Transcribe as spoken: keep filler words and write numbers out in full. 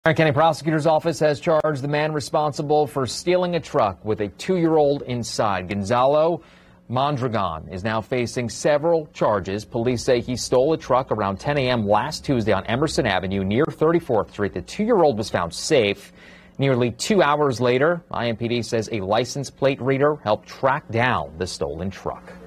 Our County Prosecutor's Office has charged the man responsible for stealing a truck with a two-year-old inside. Gonzalo Mondragon is now facing several charges. Police say he stole a truck around ten a m last Tuesday on Emerson Avenue near thirty-fourth Street. The two-year-old was found safe. Nearly two hours later, I M P D says a license plate reader helped track down the stolen truck.